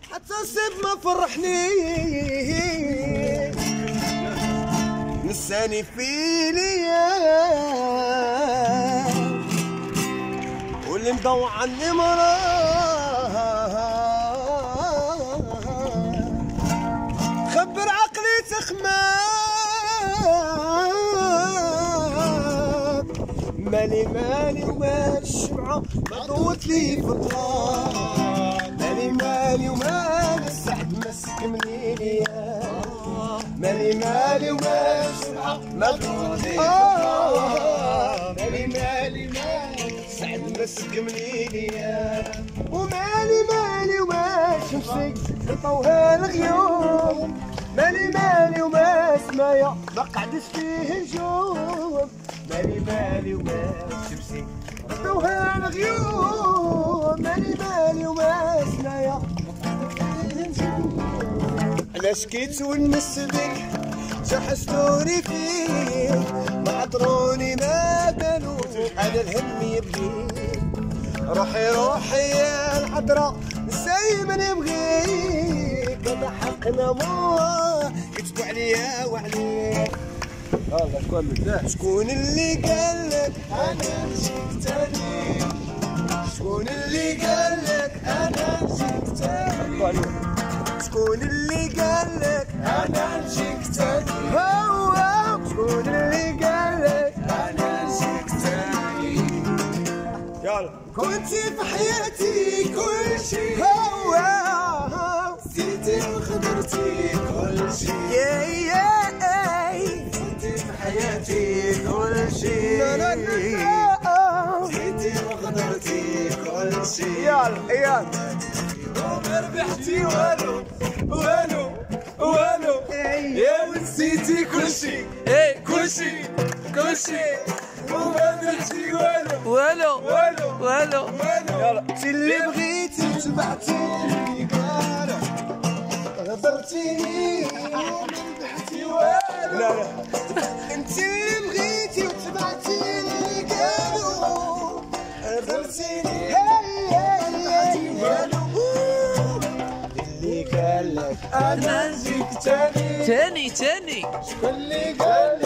حتى صيب ما فرحني نساني في ليال واللي مضوع عني خبر عقلي تخمام مالي ومال الشمعة ما ضوت لي في الظلام مالي ومال السحب مسك مني مالي ومال الشمعة ما ضوت لي في الظلام مالي السحب مسك مني ومالي ومال شمسي طوها الغيوم مالي وما سمايا ما قعدش فيه نجوم مالي وما شمسي طوها الغيوم مالي وما سمايا ما قعدش فيه نجوم علاش كيتونس بك جحشتوني فيك ما عطروني ما بالو على الهم يبغيك روحي يا الحضرة زي ما نبغيك هذا حقنا ما كتبوا عليا وعليك شكون اللي قالك انا نجيك تاني شكون اللي قالك انا نجيك تاني شكون اللي قالك انا نجيك تاني هو شكون اللي قالك انا نجيك تاني يلا كنتي في حياتي كل شي هو نسيتي وخضرتي كل شي كنتي في حياتي كل شي نسيتي وخضرتي كل شي يلا وما ربحتي والو يا ونسيتي كل شي كل شي وما ربحتي والو يلا انت اللي بغيتي وتبعتيني قالوا غدرتيني وما ربحتي والو لا انت اللي بغيتي وتبعتيني قالوا غدرتيني والو اللي قالك انا نجيك تاني تاني شكون اللي قال